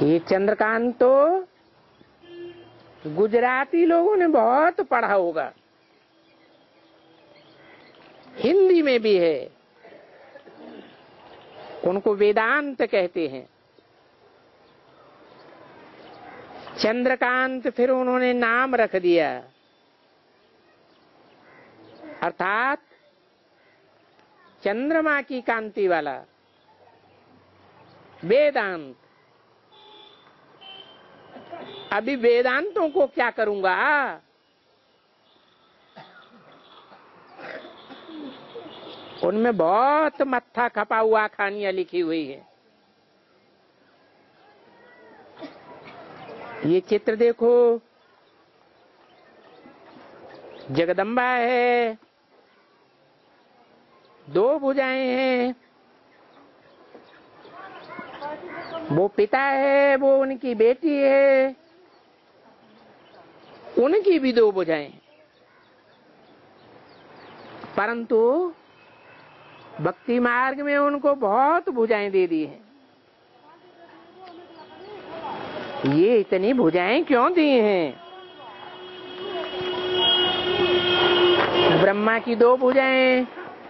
ये चंद्रकांत तो गुजराती लोगों ने बहुत पढ़ा होगा, हिंदी में भी है, उनको वेदांत कहते हैं। चंद्रकांत फिर उन्होंने नाम रख दिया, अर्थात चंद्रमा की कांति वाला वेदांत। अभी वेदांतों को क्या करूंगा, उनमें बहुत मत्था खपा हुआ कहानियां लिखी हुई है। ये चित्र देखो, जगदम्बा है, दो भुजाएं हैं, वो पिता है, वो उनकी बेटी है, उनकी भी दो भुजाएं, परंतु भक्ति मार्ग में उनको बहुत भुजाएं दे दी हैं। ये इतनी भुजाएं क्यों दी हैं? ब्रह्मा की दो भुजाएं,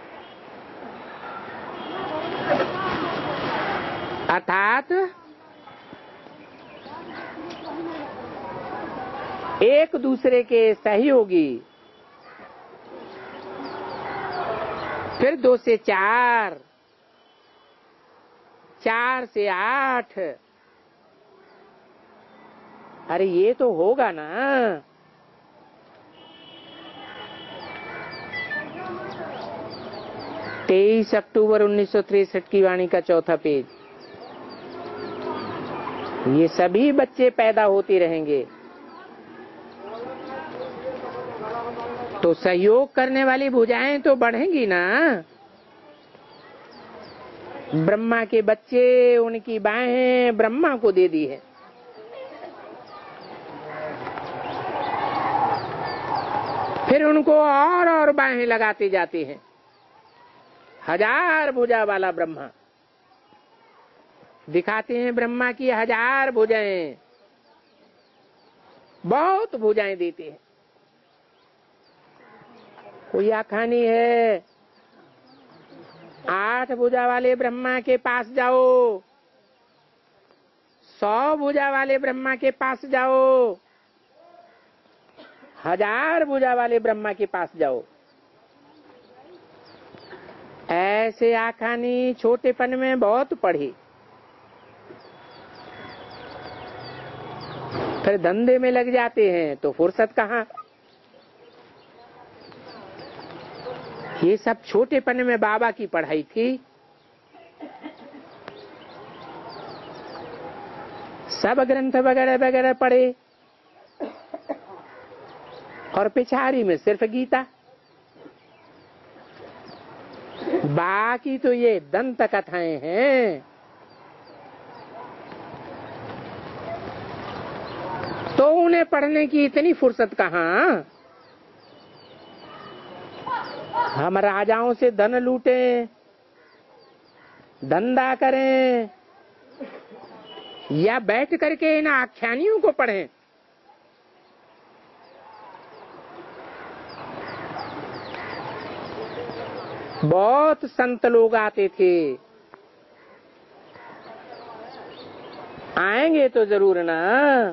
अर्थात एक दूसरे के सहयोगी, फिर 2 से 4, 4 से 8। अरे ये तो होगा ना। 23 अक्टूबर 1963 की वाणी का 4था पेज। ये सभी बच्चे पैदा होते रहेंगे, तो सहयोग करने वाली भुजाएं तो बढ़ेंगी ना। ब्रह्मा के बच्चे, उनकी बाहें ब्रह्मा को दे दी है। फिर उनको और बाहें लगाते जाते हैं। 1000 भुजा वाला ब्रह्मा दिखाते हैं, ब्रह्मा की 1000 भुजाएं, बहुत भुजाएं देते हैं। कोई आखानी है, 8 भुजा वाले ब्रह्मा के पास जाओ, 100 भुजा वाले ब्रह्मा के पास जाओ, 1000 भुजा वाले ब्रह्मा के पास जाओ। ऐसे आखानी छोटेपन में बहुत पढ़ी, फिर धंधे में लग जाते हैं तो फुर्सत कहाँ। ये सब छोटेपन में बाबा की पढ़ाई थी। सब ग्रंथ वगैरह वगैरह पढ़े, और पिछाड़ी में सिर्फ गीता। बाकी तो ये दंत कथाएं हैं। तो उन्हें पढ़ने की इतनी फुर्सत कहाँ। हम राजाओं से धन लूटें, धंधा करें, या बैठ करके इन आख्यानियों को पढ़ें। बहुत संत लोग आते थे, आएंगे तो जरूर ना।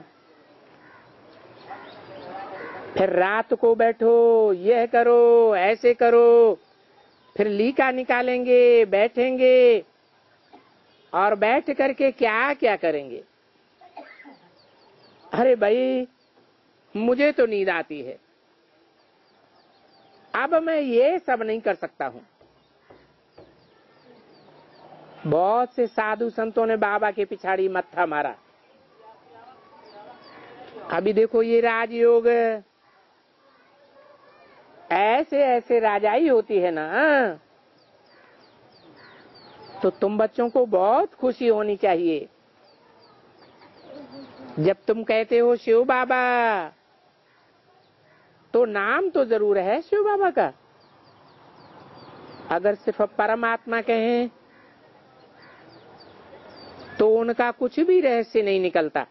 फिर रात को बैठो, यह करो, ऐसे करो, फिर लीका निकालेंगे, बैठेंगे, और बैठ करके क्या क्या करेंगे। अरे भाई, मुझे तो नींद आती है, अब मैं ये सब नहीं कर सकता हूं। बहुत से साधु संतों ने बाबा के पिछाड़ी मत्था मारा। अभी देखो, ये राजयोग, ऐसे ऐसे राजाई होती है ना, तो तुम बच्चों को बहुत खुशी होनी चाहिए। जब तुम कहते हो शिव बाबा, तो नाम तो जरूर है शिव बाबा का। अगर सिर्फ परमात्मा कहें तो उनका कुछ भी रहस्य नहीं निकलता।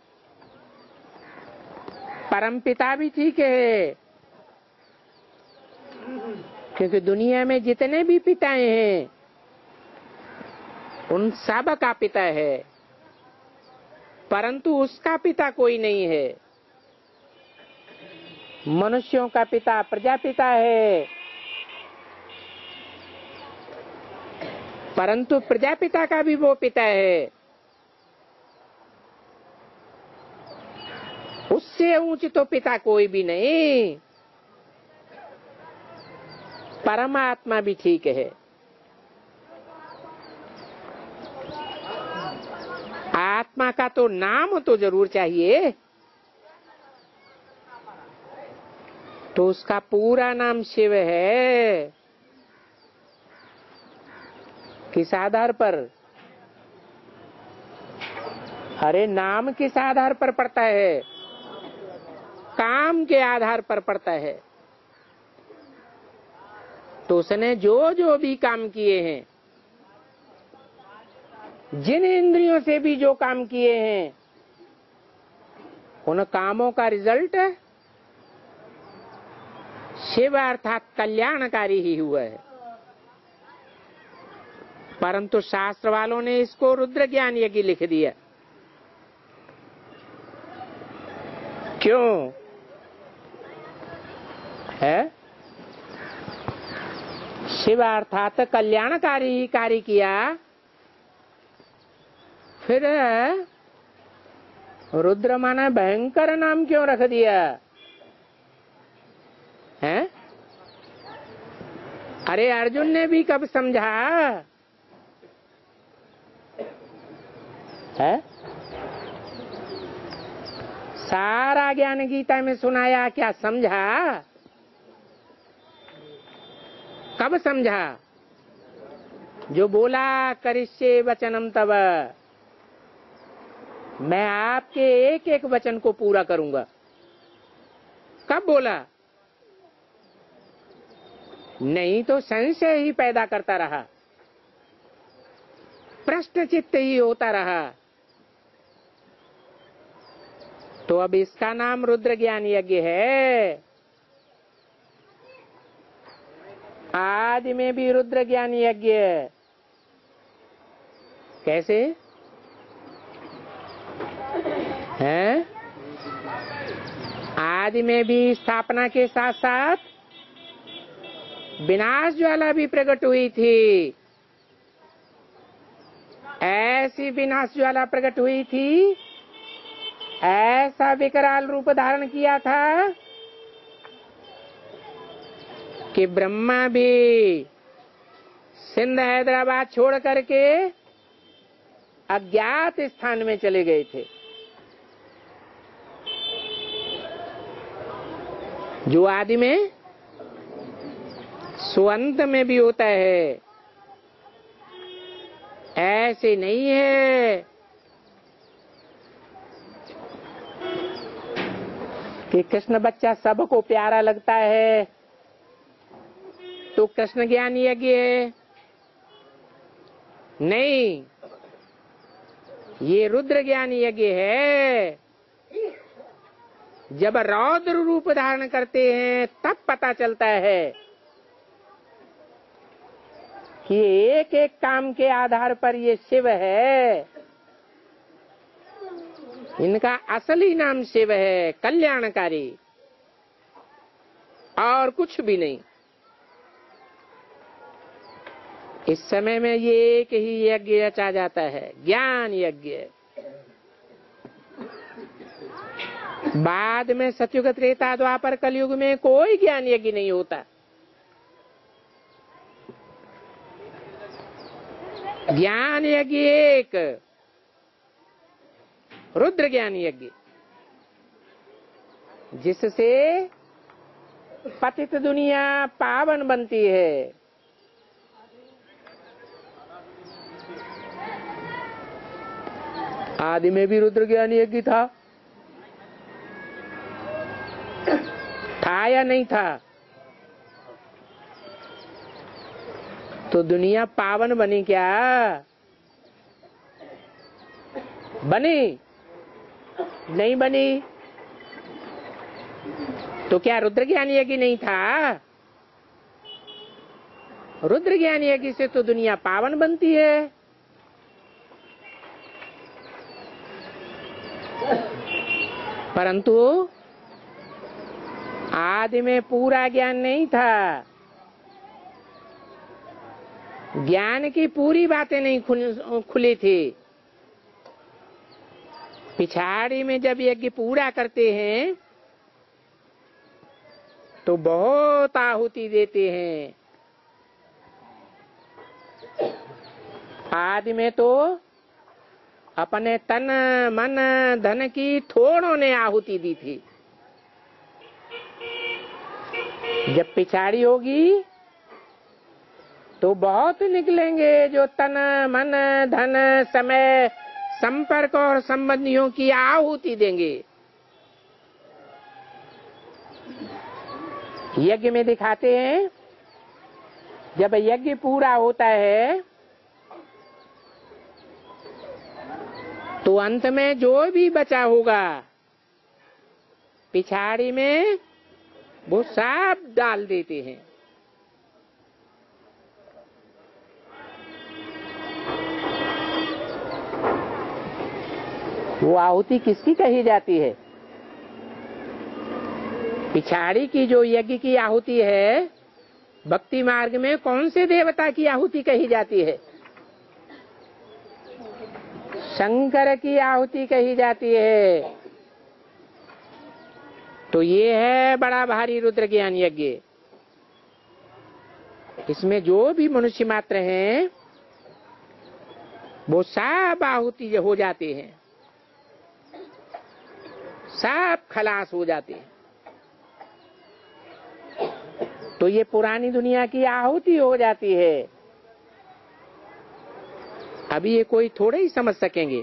परमपिता भी ठीक है, क्योंकि दुनिया में जितने भी पिताएं हैं उन सब का पिता है, परंतु उसका पिता कोई नहीं है। मनुष्यों का पिता प्रजापिता है, परंतु प्रजापिता का भी वो पिता है। उससे ऊंच तो पिता कोई भी नहीं। परमात्मा भी ठीक है। आत्मा का तो नाम तो जरूर चाहिए। तो उसका पूरा नाम शिव है। किस आधार पर? अरे नाम किस आधार पर पड़ता है? काम के आधार पर पड़ता है। तो उसने जो जो भी काम किए हैं, जिन इंद्रियों से भी जो काम किए हैं, उन कामों का रिजल्ट शिव अर्थात कल्याणकारी ही हुआ है। परंतु शास्त्र वालों ने इसको रुद्र ज्ञान यज्ञ लिख दिया। क्यों है? शिव अर्थात कल्याणकारी ही कार्य किया, फिर रुद्र माना भयंकर नाम क्यों रख दिया है? अरे अर्जुन ने भी कब समझा है? सारा ज्ञान गीता में सुनाया, क्या समझा? कब समझा? जो बोला करिष्ये वचनम तव, मैं आपके एक एक वचन को पूरा करूंगा। कब बोला? नहीं तो संशय ही पैदा करता रहा, प्रश्न चित्त ही होता रहा। तो अब इसका नाम रुद्र ज्ञान यज्ञ है। आदि में भी रुद्र ज्ञान यज्ञ। कैसे है? आदि में भी स्थापना के साथ साथ विनाश ज्वाला भी प्रकट हुई थी। ऐसी विनाश ज्वाला प्रकट हुई थी, ऐसा विकराल रूप धारण किया था कि ब्रह्मा भी सिंध हैदराबाद छोड़ करके अज्ञात स्थान में चले गए थे। जो आदि में सुअंत में भी होता है, ऐसे नहीं है कि कृष्ण बच्चा सबको प्यारा लगता है तो कृष्ण ज्ञान यज्ञ है। नहीं, ये रुद्र ज्ञान यज्ञ है। जब रौद्र रूप धारण करते हैं तब पता चलता है कि एक एक काम के आधार पर ये शिव है। इनका असली नाम शिव है, कल्याणकारी, और कुछ भी नहीं। इस समय में ये एक ही यज्ञ रचा जाता है, ज्ञान यज्ञ। बाद में सतयुग त्रेता द्वापर कलयुग में कोई ज्ञान यज्ञ नहीं होता। ज्ञान यज्ञ एक, रुद्र ज्ञान यज्ञ, जिससे पतित दुनिया पावन बनती है। आदि में भी रुद्र ज्ञान यज्ञ था या नहीं था? तो दुनिया पावन बनी क्या? बनी नहीं बनी? तो क्या रुद्र ज्ञान यज्ञ नहीं था? रुद्र ज्ञान यज्ञ से तो दुनिया पावन बनती है। परंतु आदि में पूरा ज्ञान नहीं था, ज्ञान की पूरी बातें नहीं खुली थी। पिछाड़ी में जब यज्ञ पूरा करते हैं तो बहुत आहुति देते हैं। आदि में तो अपने तन मन धन की थोड़ों ने आहुति दी थी। जब पिछाड़ी होगी तो बहुत निकलेंगे जो तन मन धन समय संपर्क और संबंधियों की आहुति देंगे। यज्ञ में दिखाते हैं जब यज्ञ पूरा होता है तो अंत में जो भी बचा होगा पिछाड़ी में वो सब डाल देते हैं। वो आहुति किसकी कही जाती है? पिछाड़ी की जो यज्ञ की आहुति है, भक्ति मार्ग में कौन से देवता की आहुति कही जाती है? शंकर की आहुति कही जाती है। तो ये है बड़ा भारी रुद्र ज्ञान यज्ञ। इसमें जो भी मनुष्य मात्र हैं वो सब आहुति हो जाते हैं, सब खलास हो जाते हैं। तो ये पुरानी दुनिया की आहुति हो जाती है। अभी ये कोई थोड़े ही समझ सकेंगे।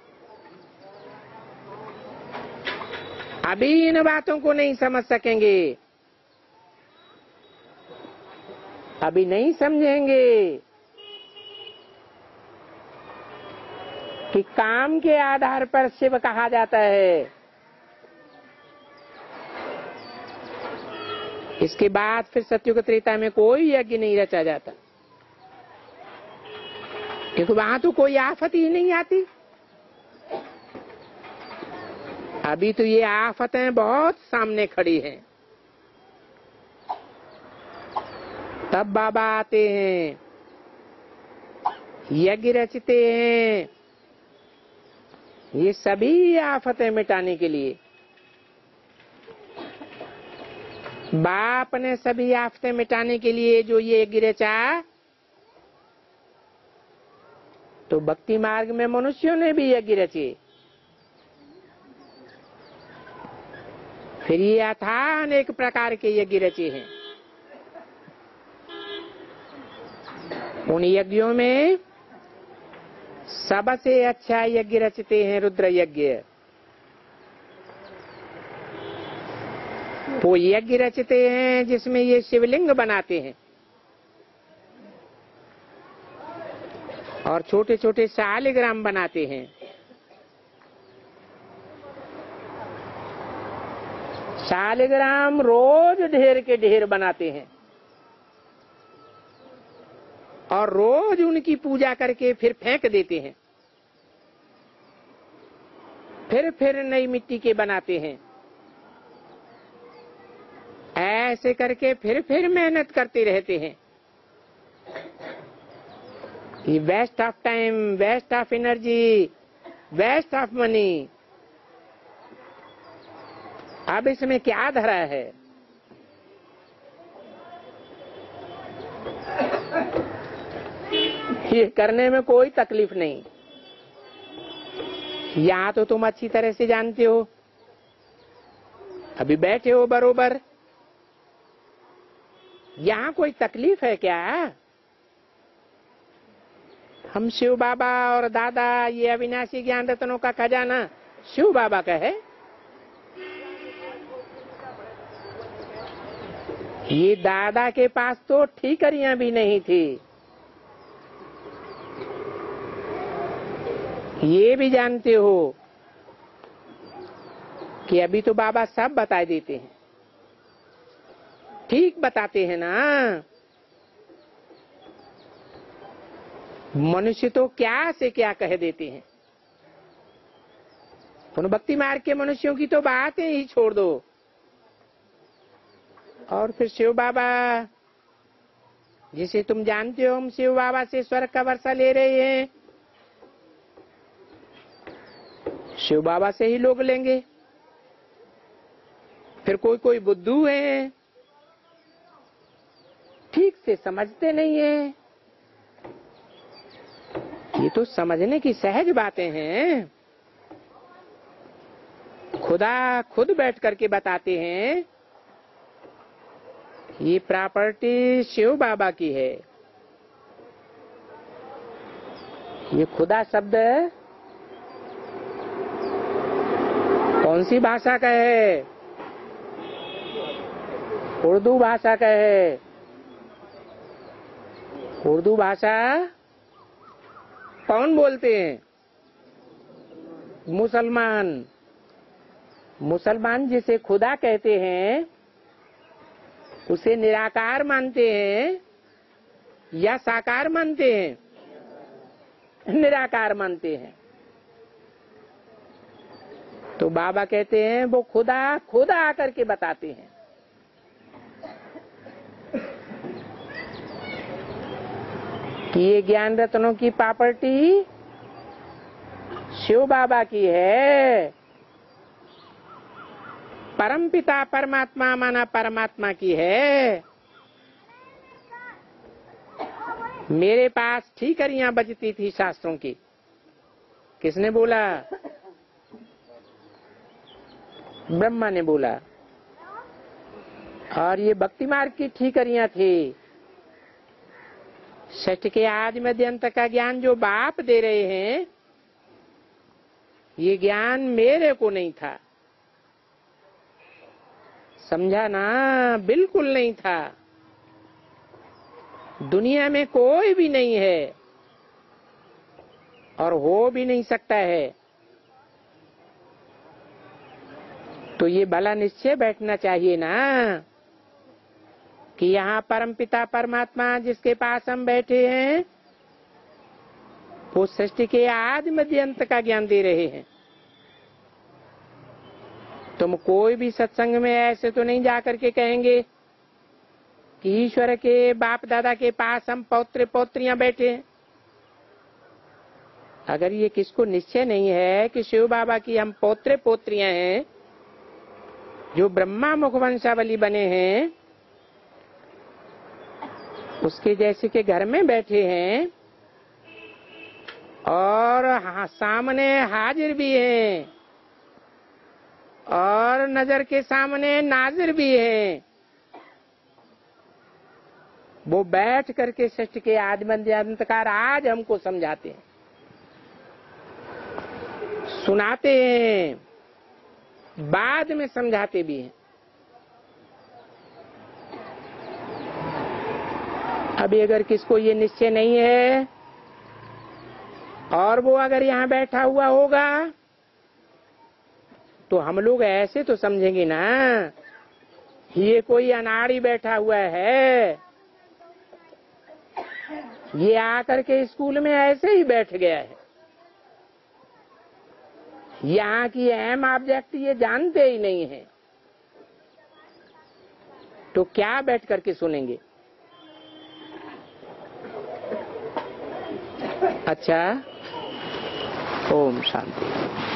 अभी इन बातों को नहीं समझ सकेंगे, अभी नहीं समझेंगे कि काम के आधार पर शिव कहा जाता है। इसके बाद फिर सतयुग त्रेता में कोई यज्ञ नहीं रचा जाता, क्योंकि वहां तो कोई आफत ही नहीं आती। अभी तो ये आफतें बहुत सामने खड़ी हैं। तब बाबा आते हैं, यज्ञ रचते हैं, ये सभी आफतें मिटाने के लिए। बाप ने सभी आफतें मिटाने के लिए जो ये यज्ञ रचा, तो भक्ति मार्ग में मनुष्यों ने भी यज्ञ रचे। फिर ये अथाह अनेक प्रकार के यज्ञ रचे हैं। उन यज्ञों में सबसे अच्छा यज्ञ रचते हैं रुद्र यज्ञ। वो यज्ञ रचते हैं जिसमें ये शिवलिंग बनाते हैं और छोटे छोटे शालिग्राम बनाते हैं। शालिग्राम रोज ढेर के ढेर बनाते हैं और रोज उनकी पूजा करके फिर फेंक देते हैं। फिर नई मिट्टी के बनाते हैं। ऐसे करके फिर मेहनत करते रहते हैं। ये waste of time, waste of energy, waste of money. अब इसमें क्या धरा है? ये करने में कोई तकलीफ नहीं। यहाँ तो तुम अच्छी तरह से जानते हो, अभी बैठे हो बरोबर। यहाँ कोई तकलीफ है क्या? हम शिव बाबा और दादा, ये अविनाशी ज्ञान रत्नों का खजाना शिव बाबा का है। ये दादा के पास तो ठीकरियां भी नहीं थी। ये भी जानते हो कि अभी तो बाबा सब बता देते हैं, ठीक बताते हैं ना। मनुष्य तो क्या से क्या कह देते हैं। उन भक्ति मार्ग के मनुष्यों की तो बातें ही छोड़ दो। और फिर शिव बाबा, जिसे तुम जानते हो, हम शिव बाबा से स्वर्ग का वर्षा ले रहे हैं, शिव बाबा से ही लोग लेंगे। फिर कोई कोई बुद्धू है, ठीक से समझते नहीं है। ये तो समझने की सहज बातें हैं। खुदा खुद बैठ करके बताते हैं, ये प्रॉपर्टी शिव बाबा की है। ये खुदा शब्द कौन सी भाषा का है? उर्दू भाषा का है। उर्दू भाषा कौन बोलते हैं? मुसलमान। मुसलमान जिसे खुदा कहते हैं, उसे निराकार मानते हैं या साकार मानते हैं? निराकार मानते हैं। तो बाबा कहते हैं वो खुदा खुद आकर के बताते हैं। कि ये ज्ञान रत्नों की प्रॉपर्टी शिव बाबा की है। परमपिता परमात्मा माना परमात्मा की है। मेरे पास ठीकरियां बजती थी शास्त्रों की। किसने बोला? ब्रह्मा ने बोला। और ये भक्ति मार्ग की ठीकरियां थी। षष्ठ के आदि मध्य अंत का ज्ञान जो बाप दे रहे हैं, ये ज्ञान मेरे को नहीं था। समझा ना? बिल्कुल नहीं था। दुनिया में कोई भी नहीं है और हो भी नहीं सकता है। तो ये भला निश्चय बैठना चाहिए ना कि यहाँ परमपिता परमात्मा जिसके पास हम बैठे हैं, वो सृष्टि के आदि मध्य अंत का ज्ञान दे रहे हैं। तुम कोई भी सत्संग में ऐसे तो नहीं जाकर के कहेंगे कि ईश्वर के बाप दादा के पास हम पौत्र पौत्रियां बैठे हैं। अगर ये किसको निश्चय नहीं है कि शिव बाबा की हम पौत्र पोत्रियां हैं, जो ब्रह्मा मुख वंशावली बने हैं, उसके जैसे के घर में बैठे हैं और सामने हाजिर भी हैं और नजर के सामने नाजिर भी हैं, वो बैठ करके सृष्टि के आदि मध्य अंत का राज हमको समझाते हैं, सुनाते हैं, बाद में समझाते भी हैं। अभी अगर किसको ये निश्चय नहीं है और वो अगर यहाँ बैठा हुआ होगा, तो हम लोग ऐसे तो समझेंगे ना, ये कोई अनाड़ी बैठा हुआ है, ये आकर के स्कूल में ऐसे ही बैठ गया है, यहाँ की अहम ऑब्जेक्ट ये जानते ही नहीं है, तो क्या बैठ करके सुनेंगे? अच्छा, ओम शांति।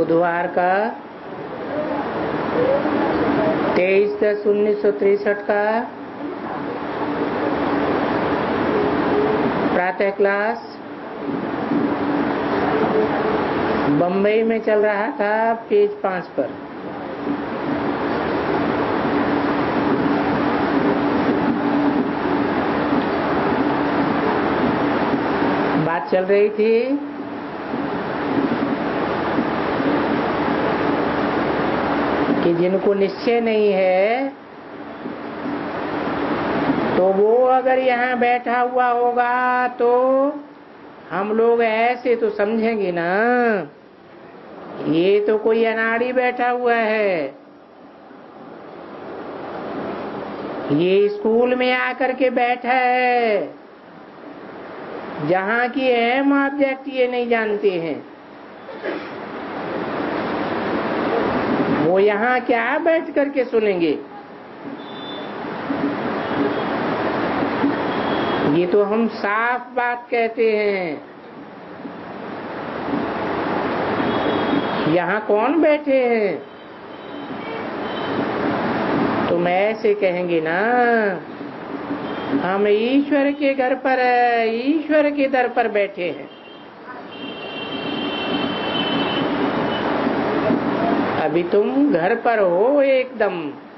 बुधवार का 23/10/1963 का प्रातः क्लास बम्बई में चल रहा था, पेज 5 पर। बात चल रही थी कि जिनको निश्चय नहीं है तो वो अगर यहाँ बैठा हुआ होगा तो हम लोग ऐसे तो समझेंगे ना, ये तो कोई अनाड़ी बैठा हुआ है, ये स्कूल में आकर के बैठा है, जहाँ की अहम ऑब्जेक्ट ये नहीं जानते हैं। वो यहाँ क्या बैठ करके सुनेंगे? ये तो हम साफ बात कहते हैं। यहाँ कौन बैठे हैं? तुम ऐसे कहेंगे ना, हम ईश्वर के घर पर, ईश्वर के दर पर बैठे हैं। अभी तुम घर पर हो एकदम,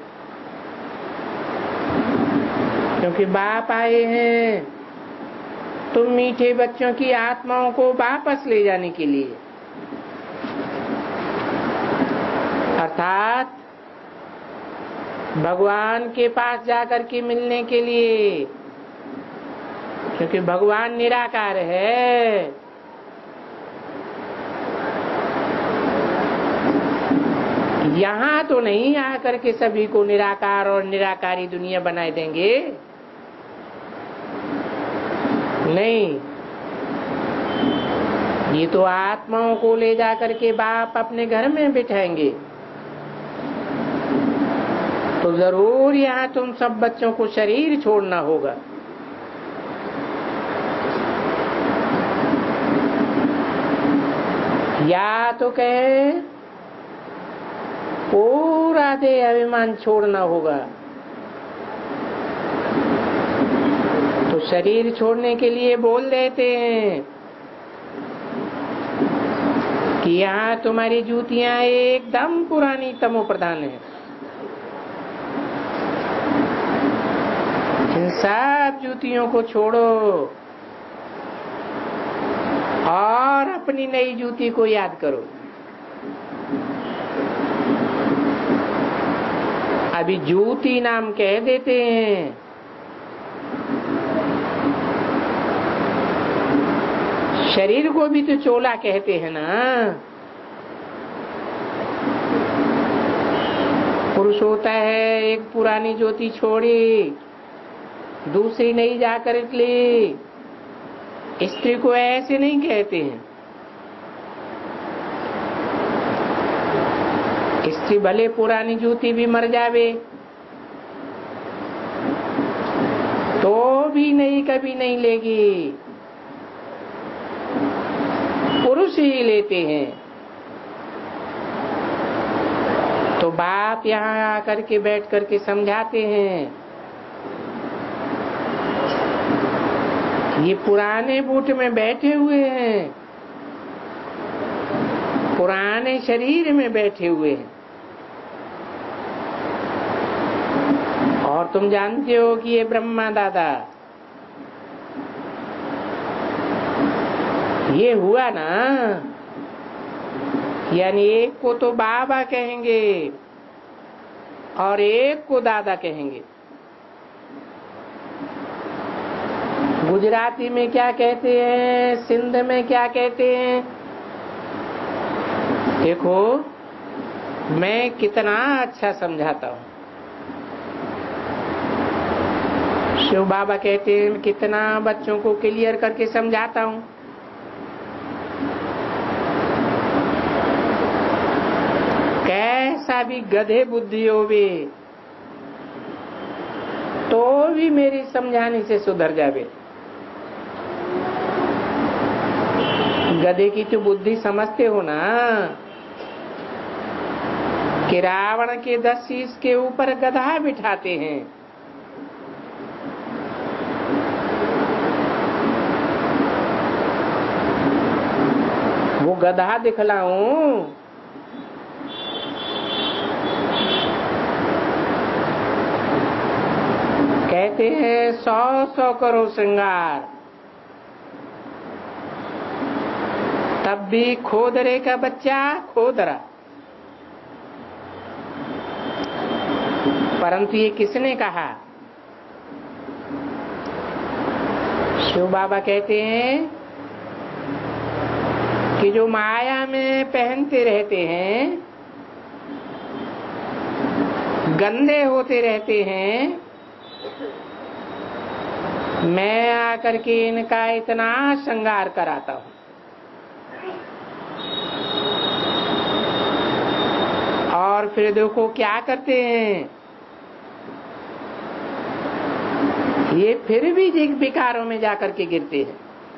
क्योंकि बाप आए हैं तुम मीठे बच्चों की आत्माओं को वापस ले जाने के लिए, अर्थात भगवान के पास जाकर के मिलने के लिए, क्योंकि भगवान निराकार है। यहाँ तो नहीं आकर के सभी को निराकार और निराकारी दुनिया बनाए देंगे, नहीं, ये तो आत्माओं को ले जाकर के बाप अपने घर में बिठाएंगे। तो जरूर यहाँ तुम सब बच्चों को शरीर छोड़ना होगा। या तो कहे पूरा देह अभिमान छोड़ना होगा। तो शरीर छोड़ने के लिए बोल देते हैं कि यहाँ तुम्हारी जूतियां एकदम पुरानी तमो प्रधान है, इन सब जूतियों को छोड़ो और अपनी नई जूती को याद करो। अभी जूती नाम कह देते हैं, शरीर को भी तो चोला कहते हैं ना। पुरुष होता है, एक पुरानी ज्योति छोड़ी दूसरी नहीं जाकर ली। स्त्री को ऐसे नहीं कहते हैं। स्त्री भले पुरानी जूती भी मर जावे तो भी नहीं, कभी नहीं लेगी, पुरुष ही लेते हैं। तो बाप यहाँ आकर के बैठ करके समझाते हैं, ये पुराने बूट में बैठे हुए हैं, पुराने शरीर में बैठे हुए हैं। और तुम जानते हो कि ये ब्रह्मा दादा, ये हुआ ना, यानी एक को तो बाबा कहेंगे और एक को दादा कहेंगे। गुजराती में क्या कहते हैं, सिंध में क्या कहते हैं, देखो मैं कितना अच्छा समझाता हूँ। शिव बाबा कहते हैं कितना बच्चों को क्लियर करके समझाता हूँ। कैसा भी गधे बुद्धि हो भी तो भी मेरी समझाने से सुधर जावे। गधे की तो बुद्धि समझते हो ना, कि रावण के 10 शीश के ऊपर गधा बिठाते हैं। वो गधा दिखलाऊं? कहते हैं 100 करो श्रृंगार, तब भी खोदरे का बच्चा खोदरा। परंतु ये किसने कहा? शिव बाबा कहते हैं कि जो माया में पहनते रहते हैं, गंदे होते रहते हैं, मैं आकर के इनका इतना श्रृंगार कराता हूं। और फिर देखो क्या करते हैं, ये फिर भी विकारों में जाकर के गिरते हैं।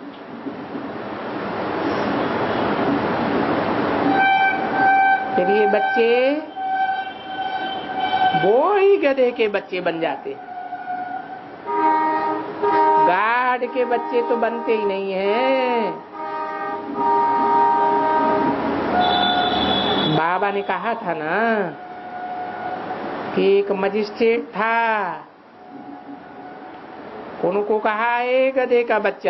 फिर ये बच्चे वो ही गधे के बच्चे बन जाते हैं। गाढ़ के बच्चे तो बनते ही नहीं हैं। बाबा ने कहा था ना कि एक मजिस्ट्रेट था, उनको कहा ए गधे का बच्चा।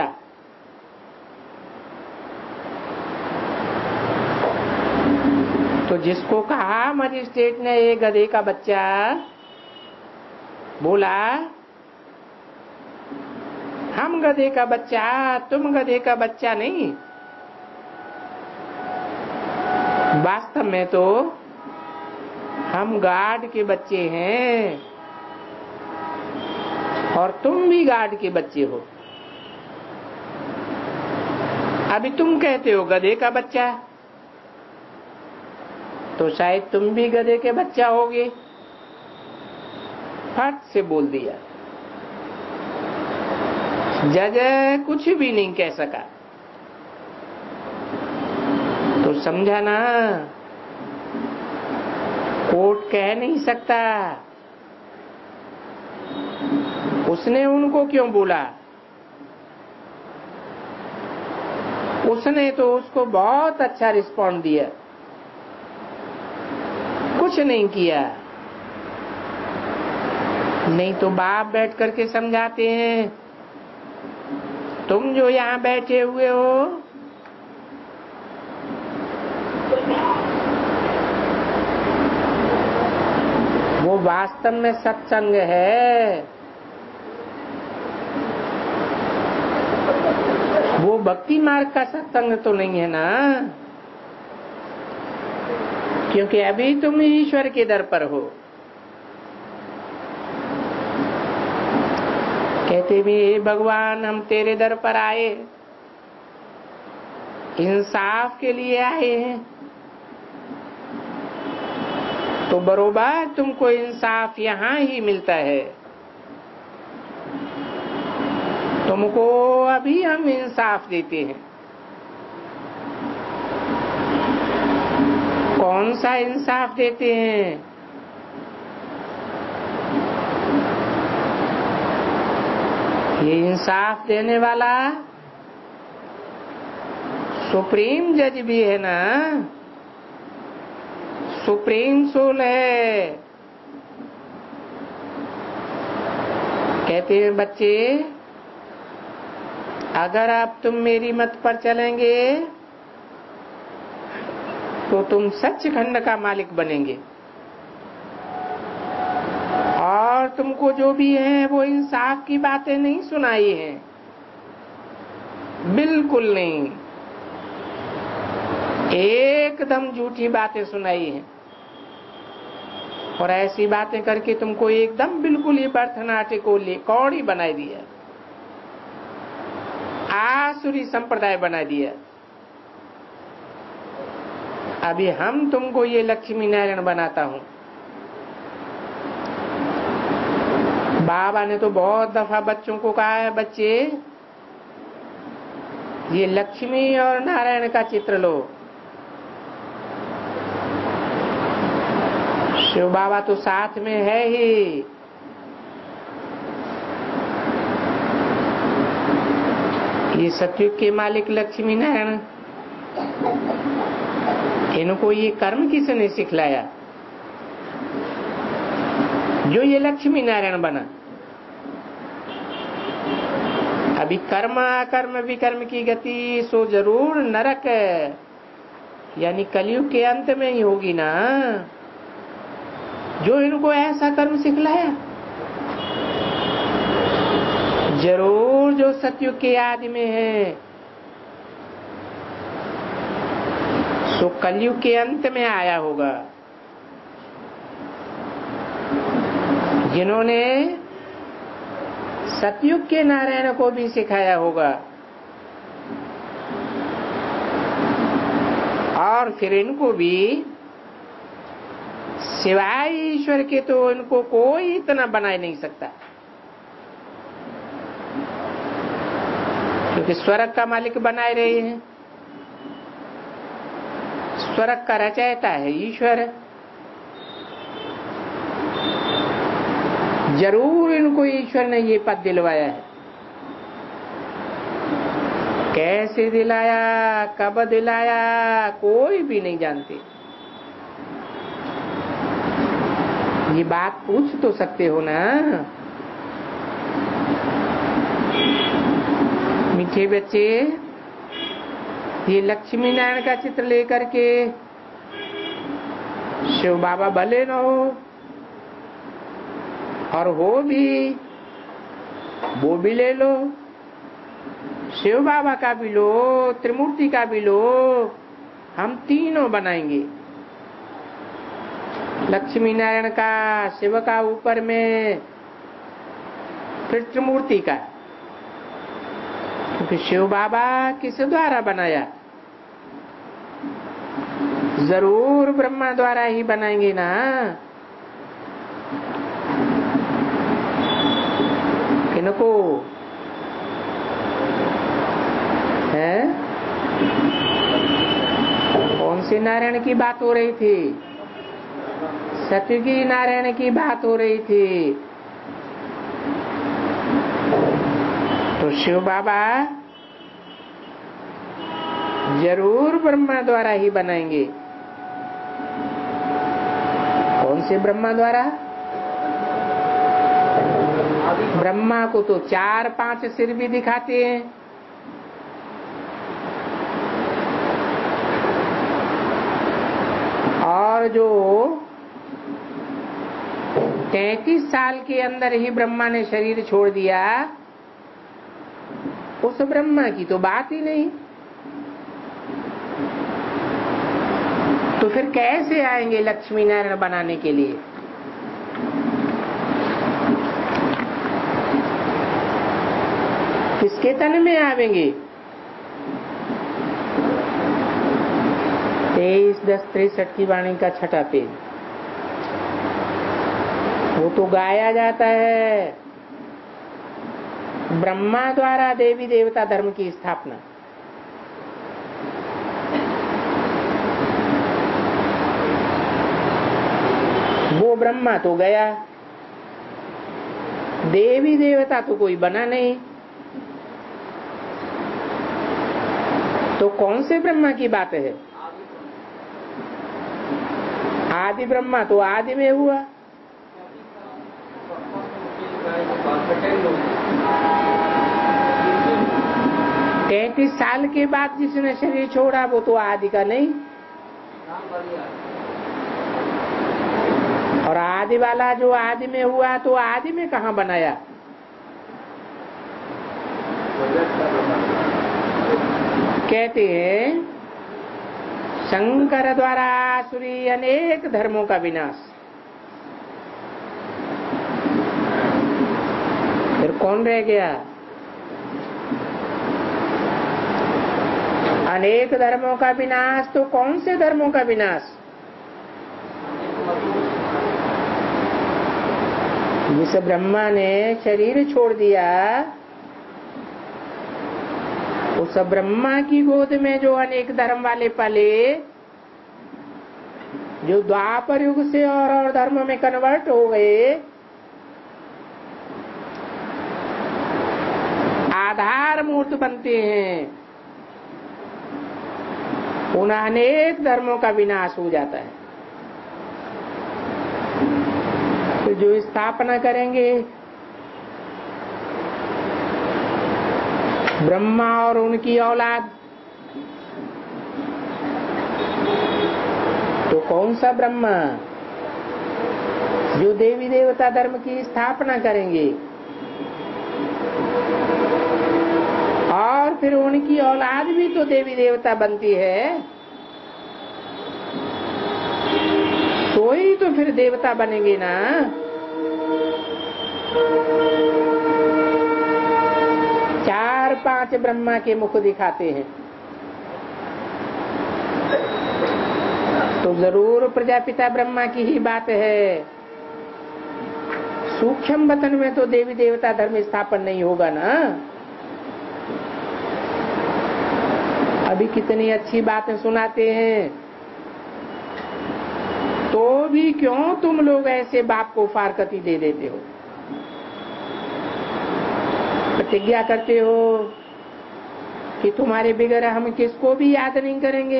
तो जिसको कहा मजिस्ट्रेट ने ए गधे का बच्चा, बोला हम गधे का बच्चा, तुम गधे का बच्चा नहीं। वास्तव में तो हम गार्ड के बच्चे हैं और तुम भी गार्ड के बच्चे हो। अभी तुम कहते हो गधे का बच्चा, तो शायद तुम भी गधे के बच्चा होगे। फट से बोल दिया। जज कुछ भी नहीं कह सका। तो समझा ना, कोर्ट कह नहीं सकता। उसने उनको क्यों बोला? उसने तो उसको बहुत अच्छा रिस्पॉन्ड दिया, कुछ नहीं किया। नहीं तो बाप बैठ करके समझाते हैं, तुम जो यहाँ बैठे हुए हो, वो वास्तव में सत्संग है। वो भक्ति मार्ग का सत्संग तो नहीं है ना, क्योंकि अभी तुम ईश्वर के दर पर हो। कहते भी भगवान हम तेरे दर पर आए, इंसाफ के लिए आए हैं, तो बरोबर तुमको इंसाफ यहाँ ही मिलता है। तुमको अभी हम इंसाफ देते हैं। कौन सा इंसाफ देते हैं? ये इंसाफ देने वाला सुप्रीम जज भी है ना, सुप्रीम सोल है। कहते हैं बच्चे, अगर आप तुम मेरी मत पर चलेंगे तो तुम सचखंड का मालिक बनेंगे, और तुमको जो भी है वो इंसाफ की बातें नहीं सुनाई हैं, बिल्कुल नहीं, एकदम झूठी बातें सुनाई हैं। और ऐसी बातें करके तुमको एकदम बिल्कुल ही भरतनाट्य को कौड़ी बना दिया, आसुरी संप्रदाय बना दिया। अभी हम तुमको ये लक्ष्मी नारायण बनाता हूं। बाबा ने तो बहुत दफा बच्चों को कहा है, बच्चे ये लक्ष्मी और नारायण का चित्र लो, शिव बाबा तो साथ में है ही। ये सतयुग के मालिक लक्ष्मी नारायण, इनको ये कर्म किसने सिखलाया जो ये लक्ष्मी नारायण बना? अभी कर्म अकर्म विकर्म की गति सो जरूर नरक यानी कलयुग के अंत में ही होगी ना, जो इनको ऐसा कर्म सिखलाया। जरूर जो सतयुग के आदि में है सो कलयुग के अंत में आया होगा। जिन्होंने सतयुग के नारायण को भी सिखाया होगा और फिर इनको भी सिवाय ईश्वर के तो इनको कोई इतना बना नहीं सकता, क्योंकि स्वर्ग का मालिक बनाए रहे हैं। स्वर्ग का रचयिता है ईश्वर। जरूर इनको ईश्वर ने ये पद दिलवाया है। कैसे दिलाया, कब दिलाया, कोई भी नहीं जानते। ये बात पूछ तो सकते हो ना मीठे बच्चे। ये लक्ष्मी नारायण का चित्र लेकर के शिव बाबा भले न हो और हो भी, वो भी ले लो, शिव बाबा का भी लो, त्रिमूर्ति का भी लो, हम तीनों बनाएंगे। लक्ष्मी नारायण का, शिव का ऊपर में, फिर त्रिमूर्ति का। क्योंकि शिव बाबा किस द्वारा बनाया? जरूर ब्रह्मा द्वारा ही बनाएंगे ना। किनको है? कौन से नारायण की बात हो रही थी? सतयुगी नारायण की बात हो रही थी। तो शिव बाबा जरूर ब्रह्मा द्वारा ही बनाएंगे। कौन से ब्रह्मा द्वारा? ब्रह्मा को तो 4-5 सिर भी दिखाते हैं। और जो 33 साल के अंदर ही ब्रह्मा ने शरीर छोड़ दिया, उस ब्रह्मा की तो बात ही नहीं। तो फिर कैसे आएंगे लक्ष्मी नारायण बनाने के लिए? किसके तन में आवेंगे? 23-10-63 की वाणी का 6ठा पेज। वो तो गाया जाता है, ब्रह्मा द्वारा देवी देवता धर्म की स्थापना। वो ब्रह्मा तो गया, देवी देवता तो कोई बना नहीं। तो कौन से ब्रह्मा की बात है? आदि ब्रह्मा तो आदि में हुआ। तैतीस साल के बाद जिसने शरीर छोड़ा वो तो आदि का नहीं। और आदि वाला जो आदि में हुआ तो आदि में कहाँ बनाया? कहते हैं शंकर द्वारा आसुरी अनेक धर्मों का विनाश। फिर कौन रह गया? अनेक धर्मों का विनाश। तो कौन से धर्मों का विनाश? जिस ब्रह्मा ने शरीर छोड़ दिया, उस ब्रह्मा की गोद में जो अनेक धर्म वाले पले, जो द्वापर युग से और धर्म में कन्वर्ट हो गए, आधार मूर्त बनते हैं, उन्हें अनेक धर्मों का विनाश हो जाता है। तो जो स्थापना करेंगे ब्रह्मा और उनकी औलाद, तो कौन सा ब्रह्मा? जो देवी देवता धर्म की स्थापना करेंगे और फिर उनकी औलाद भी तो देवी देवता बनती है, तो ही तो फिर देवता बनेंगे ना। चार पांच ब्रह्मा के मुख दिखाते हैं, तो जरूर प्रजापिता ब्रह्मा की ही बात है। सूक्ष्म वतन में तो देवी देवता धर्म स्थापन नहीं होगा ना। अभी कितनी अच्छी बातें सुनाते हैं, तो भी क्यों तुम लोग ऐसे बाप को फारकती दे देते हो? प्रतिज्ञा करते हो कि तुम्हारे बिगैर हम किसको भी याद नहीं करेंगे,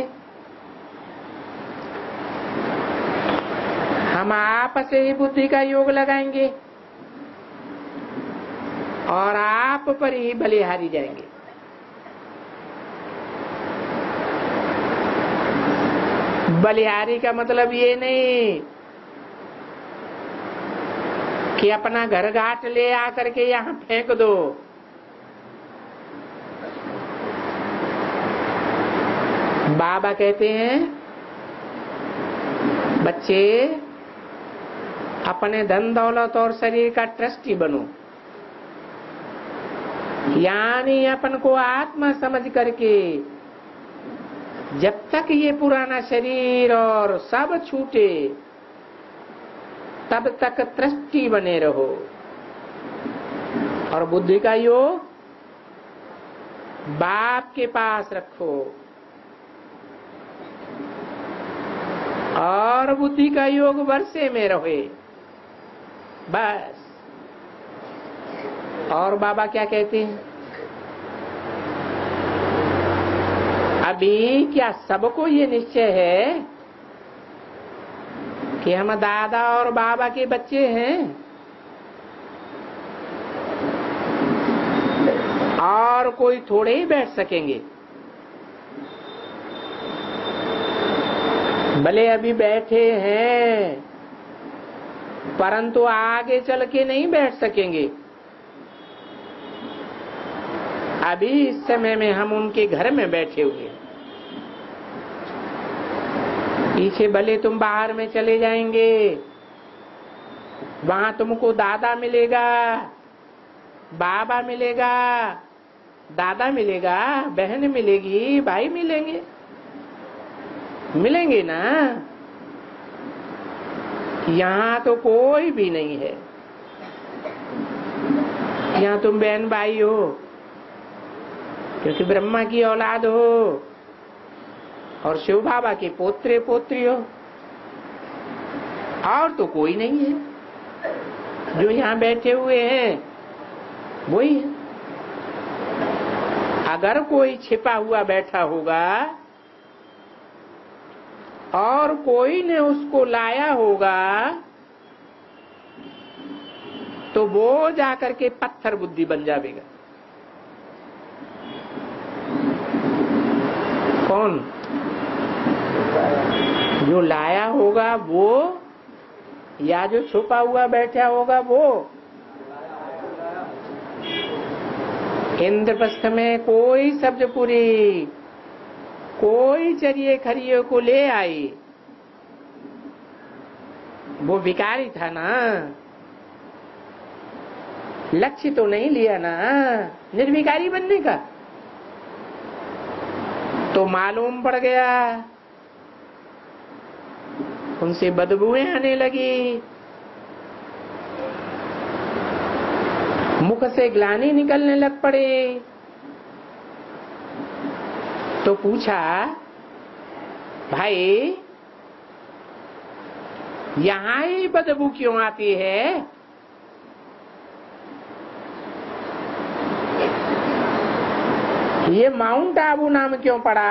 हम आपस से ही बुद्धि का योग लगाएंगे और आप पर ही बलिहारी जाएंगे। बलिहारी का मतलब ये नहीं कि अपना घर घाट ले आकर के यहाँ फेंक दो। बाबा कहते हैं बच्चे अपने धन दौलत और शरीर का ट्रस्टी बनो, यानी अपन को आत्मा समझ करके जब तक ये पुराना शरीर और सब छूटे तब तक ट्रस्टी बने रहो, और बुद्धि का योग बाप के पास रखो और बुद्धि का योग वर्षे में रहे बस। और बाबा क्या कहते हैं, अभी क्या सबको ये निश्चय है कि हम दादा और बाबा के बच्चे हैं और कोई थोड़े ही बैठ सकेंगे? भले अभी बैठे हैं परंतु आगे चल के नहीं बैठ सकेंगे। अभी इस समय में हम उनके घर में बैठे हुए, पीछे भले तुम बाहर में चले जाएंगे, वहां तुमको दादा मिलेगा, बाबा मिलेगा, दादा मिलेगा, बहन मिलेगी, भाई मिलेंगे, मिलेंगे ना। यहाँ तो कोई भी नहीं है। यहाँ तुम बहन भाई हो क्योंकि ब्रह्मा की औलाद हो और शिव बाबा के पोत्रे पोत्री हो, और तो कोई नहीं है। जो यहाँ बैठे हुए हैं वही है। अगर कोई छिपा हुआ बैठा होगा और कोई ने उसको लाया होगा तो वो जाकर के पत्थर बुद्धि बन जाएगा। कौन? जो लाया होगा वो, या जो छुपा हुआ बैठा होगा वो? इंद्रप्रस्थ में कोई सब्जपुरी, कोई चरिए खरिये को ले आई, वो भिखारी था ना, लक्ष्य तो नहीं लिया ना निर्भिकारी बनने का, तो मालूम पड़ गया, उनसे बदबूएं आने लगी, मुख से ग्लानि निकलने लग पड़े। तो पूछा, भाई यहां ही बदबू क्यों आती है? ये माउंट आबू नाम क्यों पड़ा?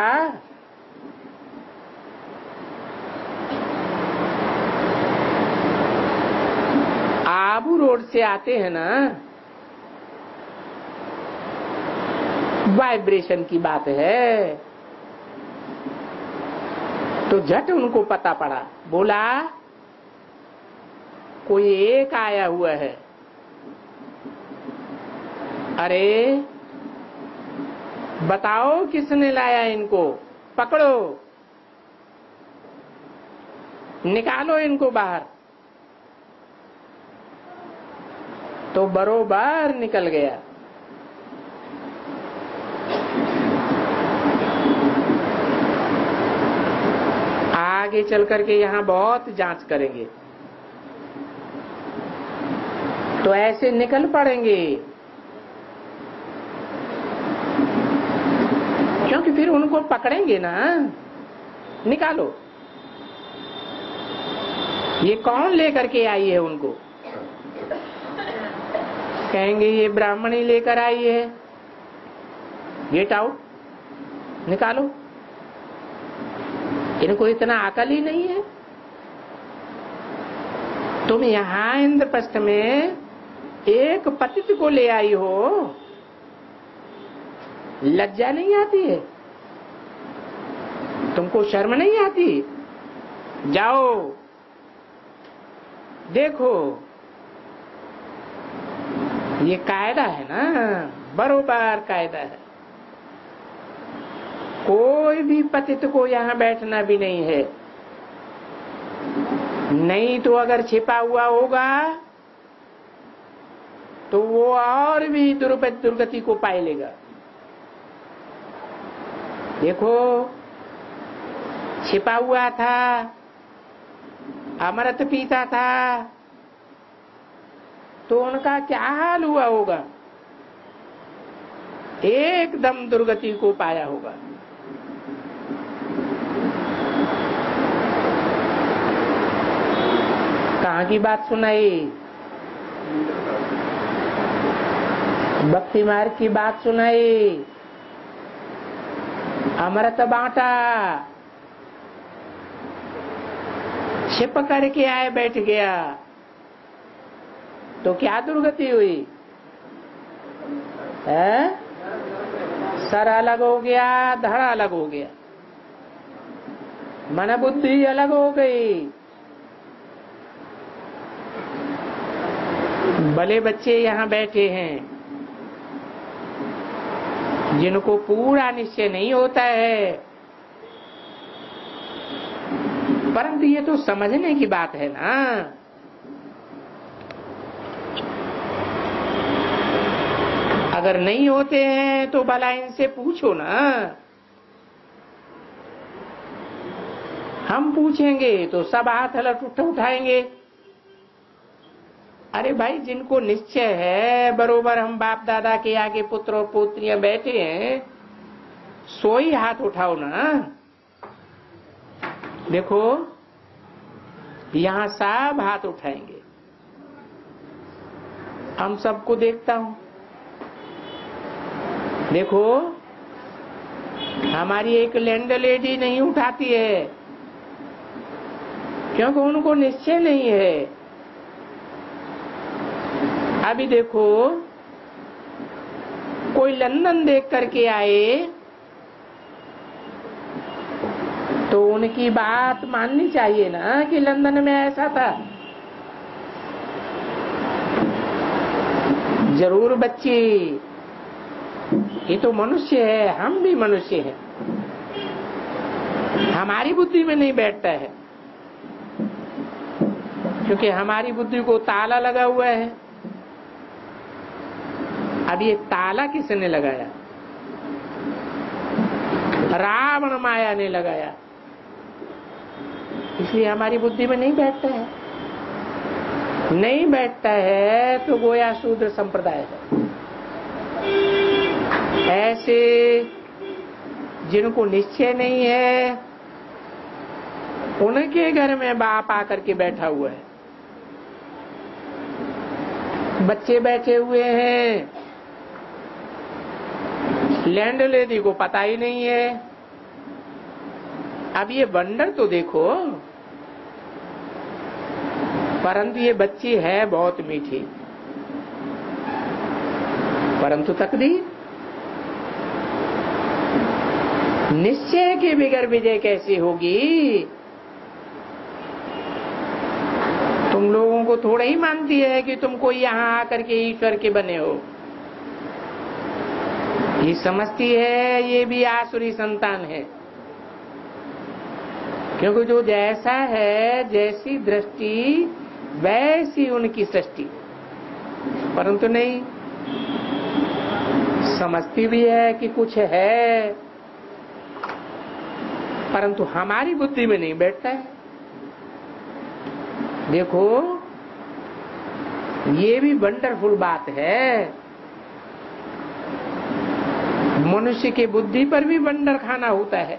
आबू रोड से आते हैं ना, वाइब्रेशन की बात है। तो झट उनको पता पड़ा, बोला कोई एक आया हुआ है। अरे बताओ किसने लाया इनको, पकड़ो, निकालो इनको बाहर। तो बरोबर निकल गया। आगे चल करके यहाँ बहुत जांच करेंगे तो ऐसे निकल पड़ेंगे, क्योंकि फिर उनको पकड़ेंगे ना। निकालो, ये कौन लेकर के आई है उनको? कहेंगे ये ब्राह्मणी लेकर आई है। गेट आउट, निकालो। इनको इतना अकल ही नहीं है। तुम यहाँ इंद्रप्रस्थ में एक पतित को ले आई हो, लज्जा नहीं आती है? तुमको शर्म नहीं आती? जाओ देखो, ये कायदा है ना, बरोबर कायदा है। कोई भी पतित को यहाँ बैठना भी नहीं है। नहीं तो अगर छिपा हुआ होगा तो वो और भी दुर्गति को पाए लेगा। देखो, छिपा हुआ था, अमृत पीता था, तो उनका क्या हाल हुआ होगा? एकदम दुर्गति को पाया होगा। कहाँ की बात सुनाई? भक्ति मार्ग की बात सुनाई। अमृत बांटा, छिप करके आए, बैठ गया, तो क्या दुर्गति हुई है? सर अलग हो गया, धड़ अलग हो गया, मन बुद्धि अलग हो गई। भले बच्चे यहाँ बैठे हैं जिनको पूरा निश्चय नहीं होता है, परंतु ये तो समझने की बात है ना। अगर नहीं होते हैं तो भला इनसे पूछो ना। हम पूछेंगे तो सब हाथ हलट उठाएंगे। अरे भाई, जिनको निश्चय है, बरोबर हम बाप दादा के आगे पुत्र और पुत्रियां बैठे हैं, सोई हाथ उठाओ ना। देखो, यहाँ सब हाथ उठाएंगे। हम सबको देखता हूं। देखो, हमारी एक लैंड लेडी नहीं उठाती है, क्योंकि उनको निश्चय नहीं है। अभी देखो, कोई लंदन देख करके आए तो उनकी बात माननी चाहिए ना कि लंदन में ऐसा था। जरूर बच्ची, ये तो मनुष्य है, हम भी मनुष्य हैं, हमारी बुद्धि में नहीं बैठता है, क्योंकि हमारी बुद्धि को ताला लगा हुआ है। अब ये ताला किसने लगाया? रावण माया ने लगाया, इसलिए हमारी बुद्धि में नहीं बैठता है। नहीं बैठता है तो गोया शूद्र संप्रदाय है। ऐसे जिनको निश्चय नहीं है उनके घर में बाप आकर के बैठा हुआ है, बच्चे बैठे हुए हैं, लैंड लेडी को पता ही नहीं है। अब ये बंदर तो देखो, परंतु ये बच्ची है बहुत मीठी, परंतु तकदीर निश्चय के बिगर विजय कैसे होगी? तुम लोगों को थोड़ा ही मानती है कि तुम कोई यहाँ आकर के ईश्वर के बने हो। ये समझती है ये भी आसुरी संतान है, क्योंकि जो जैसा है, जैसी दृष्टि वैसी उनकी सृष्टि। परंतु नहीं, समझती भी है कि कुछ है, परंतु हमारी बुद्धि में नहीं बैठता है। देखो, ये भी वंडरफुल बात है। मनुष्य की बुद्धि पर भी वंडर खाना होता है।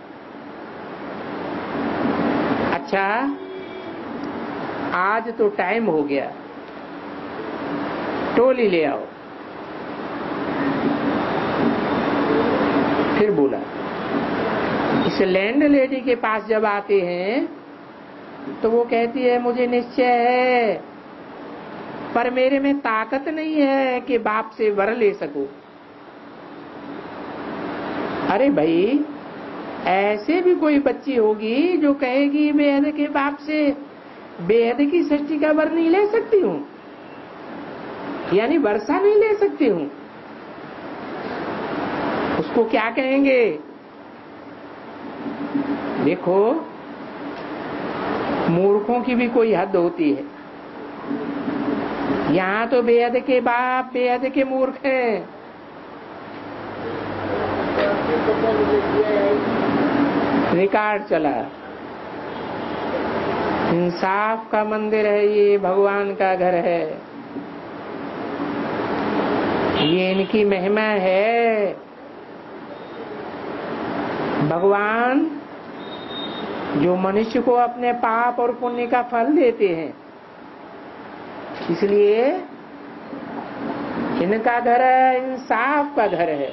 अच्छा, आज तो टाइम हो गया, टोली ले आओ। फिर बोला, इस लैंड लेडी के पास जब आते हैं तो वो कहती है मुझे निश्चय है, पर मेरे में ताकत नहीं है कि बाप से वर ले सकूं। अरे भाई, ऐसे भी कोई बच्ची होगी जो कहेगी बेहद के बाप से बेहद की सृष्टि का वर नहीं ले सकती हूँ, यानी वर्षा नहीं ले सकती हूँ। उसको क्या कहेंगे? देखो, मूर्खों की भी कोई हद होती है। यहाँ तो बेहद के बाप बेहद के मूर्ख हैं। रिकॉर्ड चला, इंसाफ का मंदिर है, ये भगवान का घर है, ये इनकी महिमा है। भगवान जो मनुष्य को अपने पाप और पुण्य का फल देते हैं, इसलिए इनका घर है, इंसाफ का घर है।